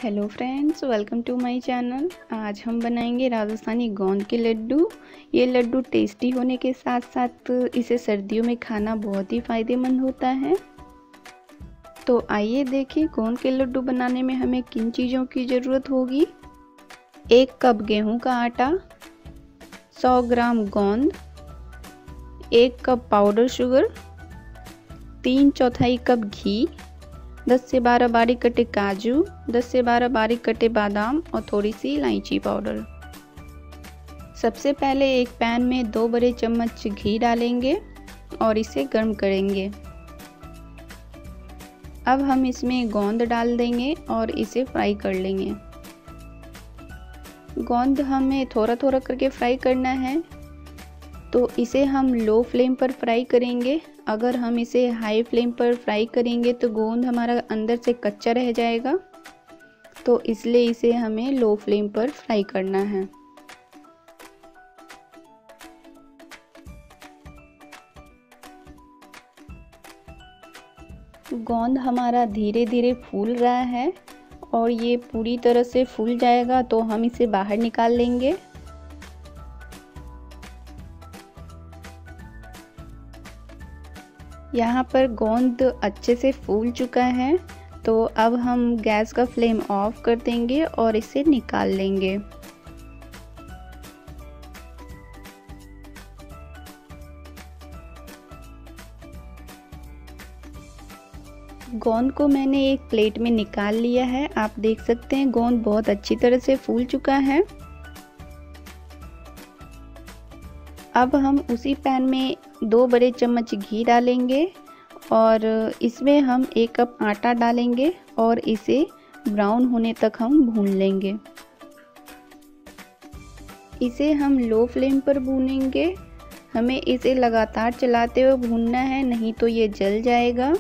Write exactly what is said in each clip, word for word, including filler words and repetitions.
Hello friends, welcome to my channel. आज हम बनाएंगे राजस्थानी गोंद के लड्डू। ये लड्डू टेस्टी होने के साथ साथ इसे सर्दियों में खाना बहुत ही फ़ायदेमंद होता है। तो आइए देखें गोंद के लड्डू बनाने में हमें किन चीज़ों की ज़रूरत होगी। एक कप गेहूं का आटा, सौ ग्राम गोंद, एक कप पाउडर शुगर, तीन चौथाई कप घी, दस से बारह बारीक कटे काजू, दस से बारह बारीक कटे बादाम और थोड़ी सी इलायची पाउडर। सबसे पहले एक पैन में दो बड़े चम्मच घी डालेंगे और इसे गर्म करेंगे। अब हम इसमें गोंद डाल देंगे और इसे फ्राई कर लेंगे। गोंद हमें थोड़ा थोड़ा करके फ्राई करना है, तो इसे हम लो फ्लेम पर फ्राई करेंगे। अगर हम इसे हाई फ्लेम पर फ्राई करेंगे तो गोंद हमारा अंदर से कच्चा रह जाएगा, तो इसलिए इसे हमें लो फ्लेम पर फ्राई करना है। गोंद हमारा धीरे धीरे फूल रहा है और ये पूरी तरह से फूल जाएगा तो हम इसे बाहर निकाल लेंगे। यहाँ पर गोंद अच्छे से फूल चुका है, तो अब हम गैस का फ्लेम ऑफ कर देंगे और इसे निकाल लेंगे। गोंद को मैंने एक प्लेट में निकाल लिया है। आप देख सकते हैं गोंद बहुत अच्छी तरह से फूल चुका है। अब हम उसी पैन में दो बड़े चम्मच घी डालेंगे और इसमें हम एक कप आटा डालेंगे और इसे ब्राउन होने तक हम भून लेंगे। इसे हम लो फ्लेम पर भूनेंगे। हमें इसे लगातार चलाते हुए भूनना है, नहीं तो ये जल जाएगा।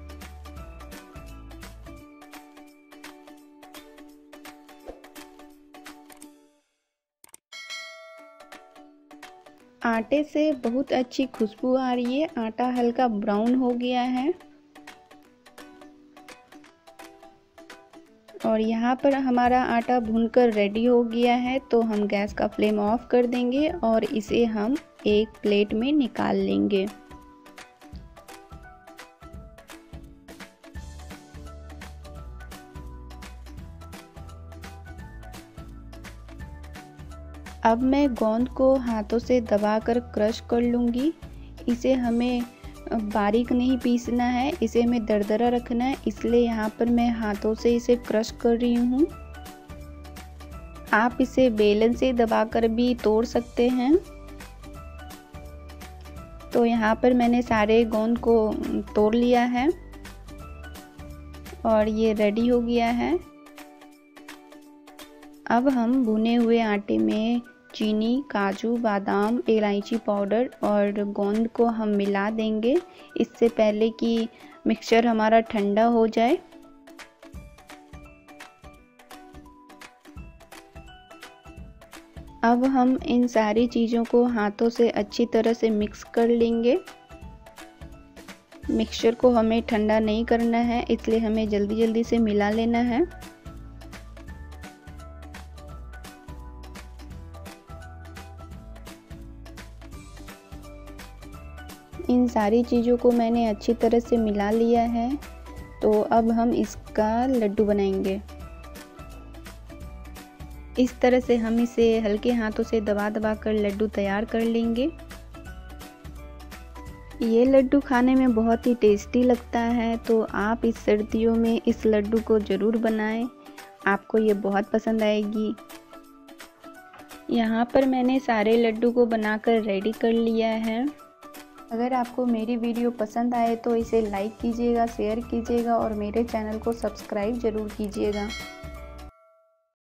आटे से बहुत अच्छी खुशबू आ रही है। आटा हल्का ब्राउन हो गया है और यहाँ पर हमारा आटा भूनकर रेडी हो गया है, तो हम गैस का फ्लेम ऑफ कर देंगे और इसे हम एक प्लेट में निकाल लेंगे। अब मैं गोंद को हाथों से दबाकर क्रश कर लूँगी। इसे हमें बारीक नहीं पीसना है, इसे हमें दरदरा रखना है, इसलिए यहाँ पर मैं हाथों से इसे क्रश कर रही हूँ। आप इसे बेलन से दबाकर भी तोड़ सकते हैं। तो यहाँ पर मैंने सारे गोंद को तोड़ लिया है और ये रेडी हो गया है। अब हम भुने हुए आटे में चीनी, काजू, बादाम, इलायची पाउडर और गोंद को हम मिला देंगे, इससे पहले कि मिक्सचर हमारा ठंडा हो जाए। अब हम इन सारी चीज़ों को हाथों से अच्छी तरह से मिक्स कर लेंगे। मिक्सचर को हमें ठंडा नहीं करना है, इसलिए हमें जल्दी जल्दी से मिला लेना है। इन सारी चीज़ों को मैंने अच्छी तरह से मिला लिया है, तो अब हम इसका लड्डू बनाएंगे। इस तरह से हम इसे हल्के हाथों से दबा दबा कर लड्डू तैयार कर लेंगे। ये लड्डू खाने में बहुत ही टेस्टी लगता है, तो आप इस सर्दियों में इस लड्डू को ज़रूर बनाएं। आपको ये बहुत पसंद आएगी। यहाँ पर मैंने सारे लड्डू को बनाकर रेडी कर लिया है। अगर आपको मेरी वीडियो पसंद आए तो इसे लाइक कीजिएगा, शेयर कीजिएगा और मेरे चैनल को सब्सक्राइब ज़रूर कीजिएगा।